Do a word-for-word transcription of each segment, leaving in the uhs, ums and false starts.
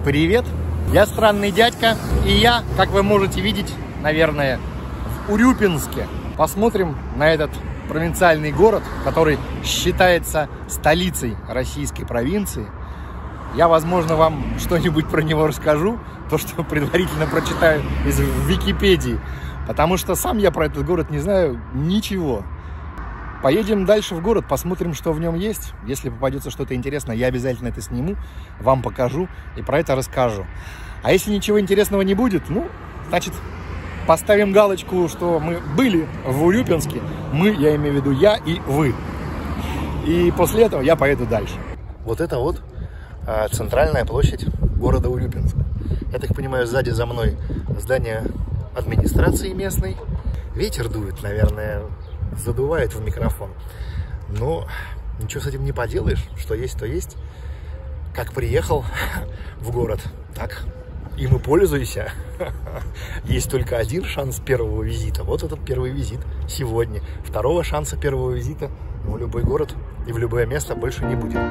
Привет! Я странный дядька, и я, как вы можете видеть, наверное, в Урюпинске. Посмотрим на этот провинциальный город, который считается столицей российской провинции. Я, возможно, вам что-нибудь про него расскажу, то, что предварительно прочитаю из Википедии, потому что сам я про этот город не знаю ничего. Поедем дальше в город, посмотрим, что в нем есть. Если попадется что-то интересное, я обязательно это сниму, вам покажу и про это расскажу. А если ничего интересного не будет, ну, значит, поставим галочку, что мы были в Урюпинске. Мы, я имею в виду я и вы. И после этого я поеду дальше. Вот это вот а, центральная площадь города Урюпинск. Я так понимаю, сзади за мной здание администрации местной. Ветер дует, наверное, задувает в микрофон. Но ничего с этим не поделаешь. Что есть, то есть. Как приехал в город, так им и пользуйся. Есть только один шанс первого визита. Вот этот первый визит сегодня. Второго шанса первого визита в любой город и в любое место больше не будет.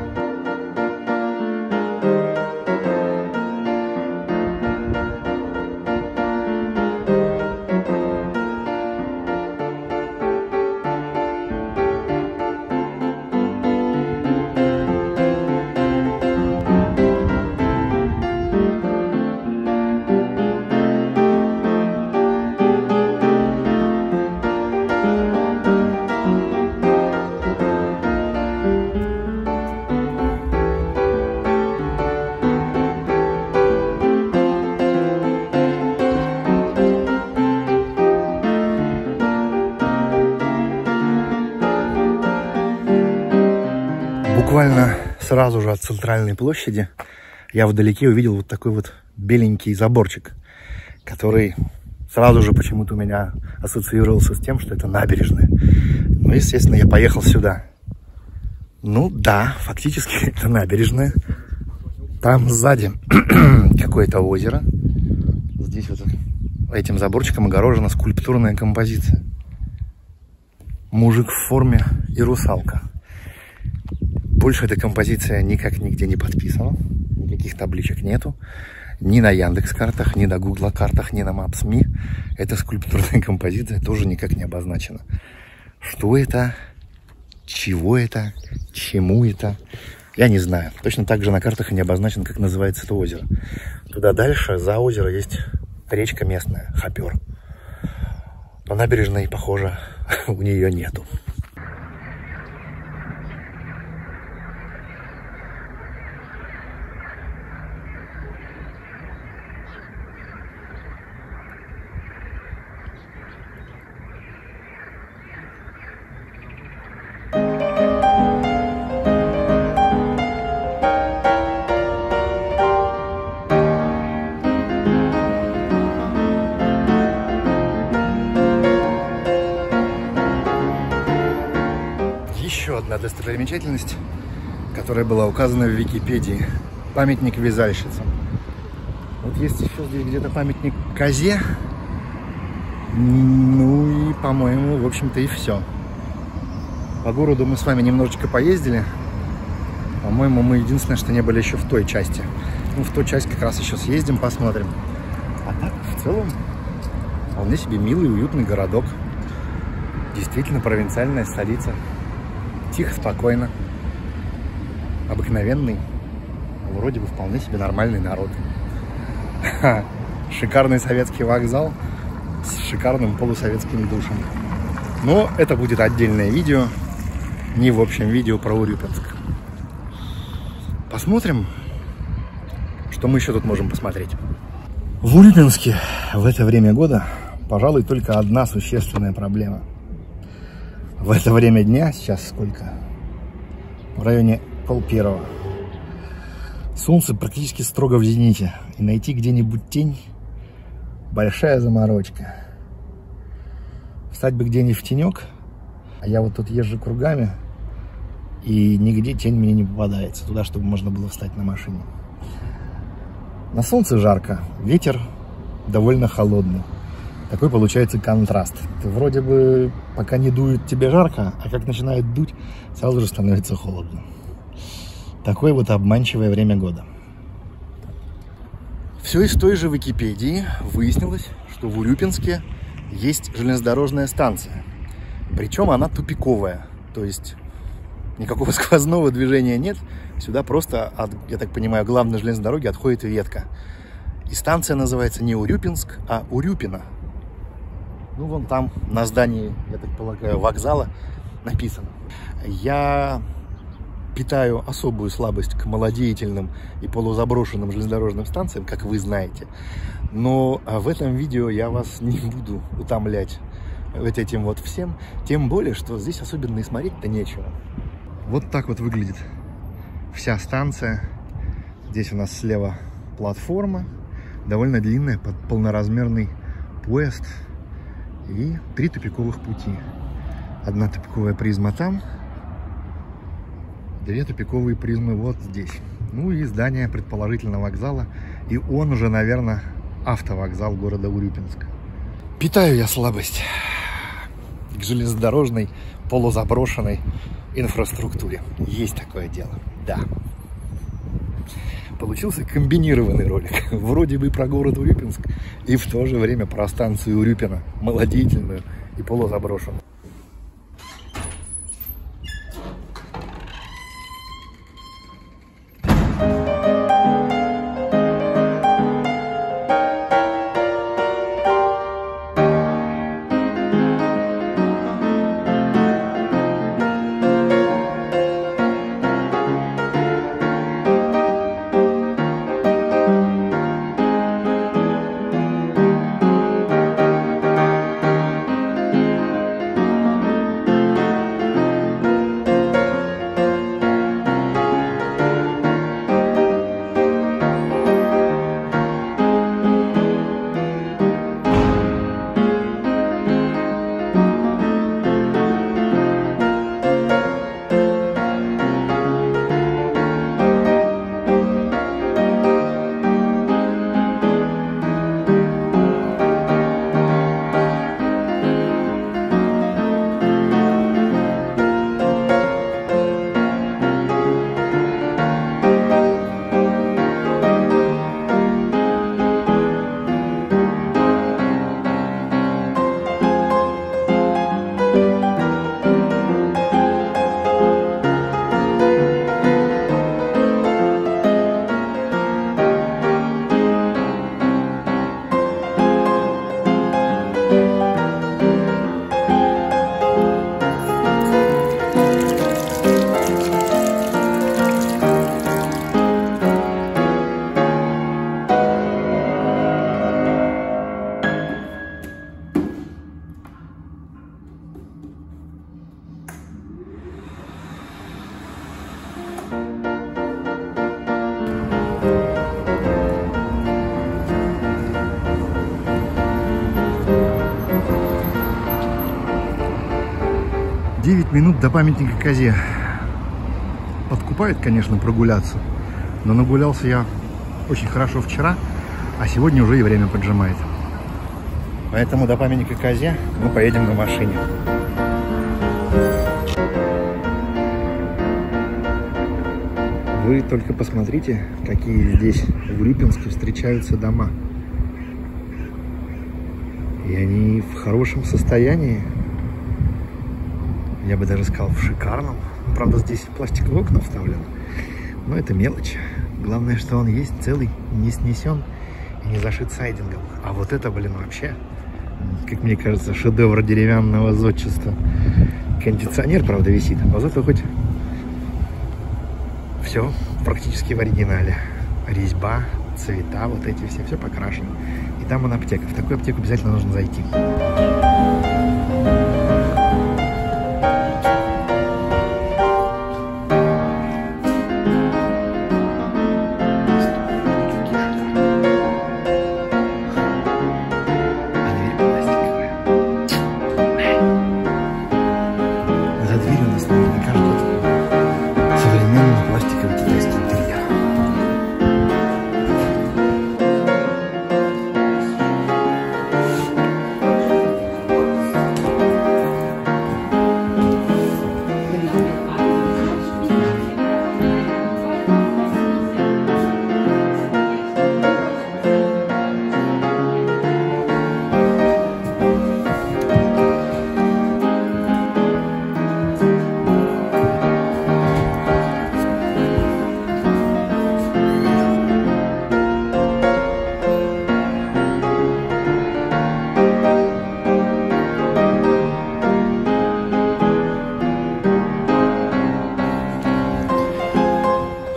Буквально сразу же от центральной площади я вдалеке увидел вот такой вот беленький заборчик, который сразу же почему-то у меня ассоциировался с тем, что это набережная. Ну, естественно, я поехал сюда. Ну да, фактически это набережная. Там сзади какое-то озеро. Здесь вот этим заборчиком огорожена скульптурная композиция. Мужик в форме и русалка. Больше эта композиция никак нигде не подписана, никаких табличек нету, ни на Яндекс.Картах, ни на Гугла-картах, ни на Maps.me. Эта скульптурная композиция тоже никак не обозначена. Что это, чего это, чему это, я не знаю. Точно так же на картах и не обозначено, как называется это озеро. Туда дальше, за озеро, есть речка местная, Хопер. Но набережной, похоже, у нее нету. Еще одна достопримечательность, которая была указана в Википедии. Памятник вязальщицам. Вот есть еще здесь где-то памятник козе. Ну и, по-моему, в общем-то и все. По городу мы с вами немножечко поездили. По-моему, мы единственное, что не были еще в той части. Ну, в ту часть как раз еще съездим, посмотрим. А так, в целом, вполне себе милый, уютный городок. Действительно провинциальная столица. Тихо, спокойно. Обыкновенный. Вроде бы вполне себе нормальный народ. Шикарный советский вокзал с шикарным полусоветским душем. Но это будет отдельное видео. Не в общем видео про Урюпинск. Посмотрим, что мы еще тут можем посмотреть. В Урюпинске в это время года, пожалуй, только одна существенная проблема. В это время дня, сейчас сколько? В районе пол первого. Солнце практически строго в зените. И найти где-нибудь тень – большая заморочка. Встать бы где-нибудь в тенек, а я вот тут езжу кругами, и нигде тень мне не попадается. Туда, чтобы можно было встать на машине. На солнце жарко, ветер довольно холодный. Такой получается контраст. Ты вроде бы пока не дует тебе жарко, а как начинает дуть, сразу же становится холодно. Такое вот обманчивое время года. Все из той же Википедии выяснилось, что в Урюпинске есть железнодорожная станция. Причем она тупиковая, то есть никакого сквозного движения нет. Сюда просто, от, я так понимаю, главной железной дороги отходит ветка. И станция называется не Урюпинск, а Урюпино. Ну, вон там на здании, я так полагаю, вокзала написано. Я питаю особую слабость к малодеятельным и полузаброшенным железнодорожным станциям, как вы знаете. Но в этом видео я вас не буду утомлять вот этим вот всем. Тем более, что здесь особенно и смотреть-то нечего. Вот так вот выглядит вся станция. Здесь у нас слева платформа, довольно длинная, под полноразмерный поезд. И три тупиковых пути. Одна тупиковая призма там, две тупиковые призмы вот здесь. Ну и здание, предположительно, вокзала. И он уже, наверное, автовокзал города Урюпинска. Питаю я слабость к железнодорожной, полузаброшенной инфраструктуре. Есть такое дело, да. Получился комбинированный ролик. Вроде бы про город Урюпинск и в то же время про станцию Урюпино, малодеятельную и полузаброшенную. девять минут до памятника козе. Подкупает, конечно, прогуляться, но нагулялся я очень хорошо вчера, а сегодня уже и время поджимает. Поэтому до памятника козе мы поедем на машине. Вы только посмотрите, какие здесь в Урюпинске встречаются дома. И они в хорошем состоянии. Я бы даже сказал, в шикарном. Правда, здесь пластиковые окна вставлены. Но это мелочь. Главное, что он есть целый, не снесен и не зашит сайдингом. А вот это, блин, вообще, как мне кажется, шедевр деревянного зодчества. Кондиционер, правда, висит, но зато хоть все практически в оригинале. Резьба, цвета, вот эти все, все покрашено. И там он аптека. В такую аптеку обязательно нужно зайти.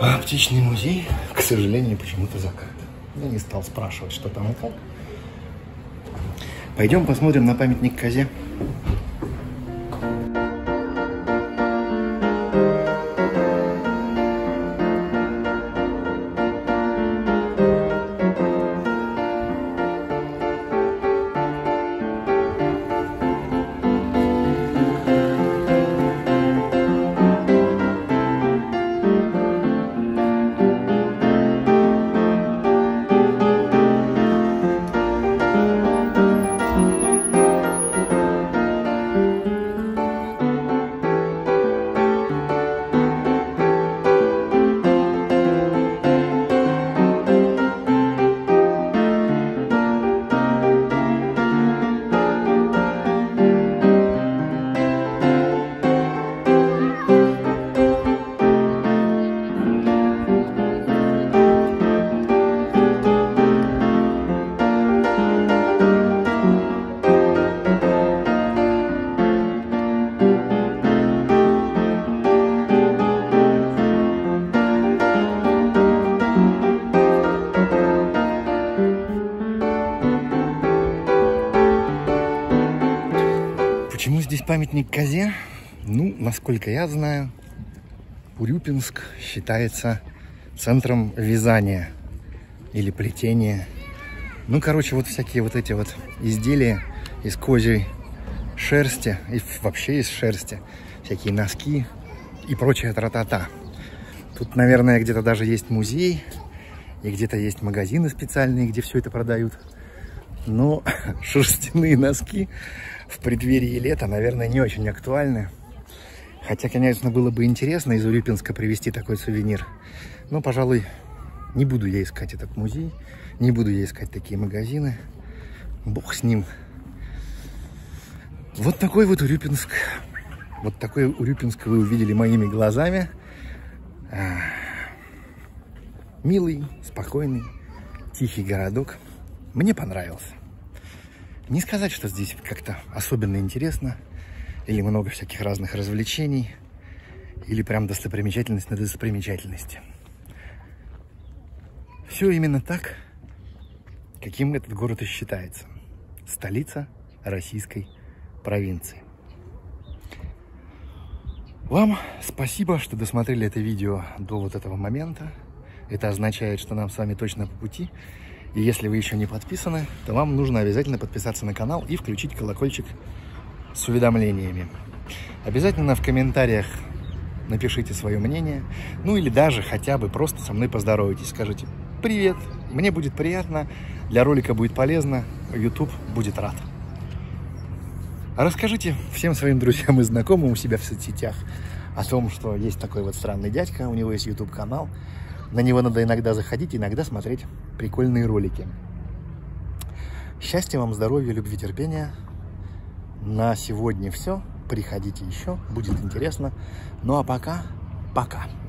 Птичный музей, к сожалению, почему-то закрыт. Я не стал спрашивать, что там и как. Пойдем посмотрим на памятник козе. Почему здесь памятник козе? Ну, насколько я знаю, Урюпинск считается центром вязания или плетения. Ну, короче, вот всякие вот эти вот изделия из козьей шерсти и вообще из шерсти, всякие носки и прочая тра-та-та. Тут, наверное, где-то даже есть музей и где-то есть магазины специальные, где все это продают. Но шерстяные носки в преддверии лета, наверное, не очень актуальны. Хотя, конечно, было бы интересно из Урюпинска привезти такой сувенир. Но, пожалуй, не буду я искать этот музей, не буду я искать такие магазины. Бог с ним. Вот такой вот Урюпинск. Вот такой Урюпинск вы увидели моими глазами. Милый, спокойный, тихий городок. Мне понравился. Не сказать, что здесь как-то особенно интересно, или много всяких разных развлечений, или прям достопримечательность на достопримечательности. Все именно так, каким этот город и считается. Столица российской провинции. Вам спасибо, что досмотрели это видео до вот этого момента. Это означает, что нам с вами точно по пути. И если вы еще не подписаны, то вам нужно обязательно подписаться на канал и включить колокольчик с уведомлениями. Обязательно в комментариях напишите свое мнение. Ну или даже хотя бы просто со мной поздоровайтесь. Скажите «Привет». Мне будет приятно, для ролика будет полезно, YouTube будет рад. А расскажите всем своим друзьям и знакомым у себя в соцсетях о том, что есть такой вот странный дядька, у него есть YouTube-канал. На него надо иногда заходить, иногда смотреть прикольные ролики. Счастья вам, здоровья, любви, терпения. На сегодня все. Приходите еще, будет интересно. Ну а пока, пока.